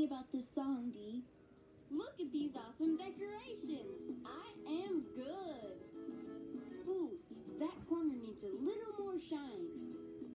about this song, Dee. Look at these awesome decorations. I am good. Ooh, that corner needs a little more shine.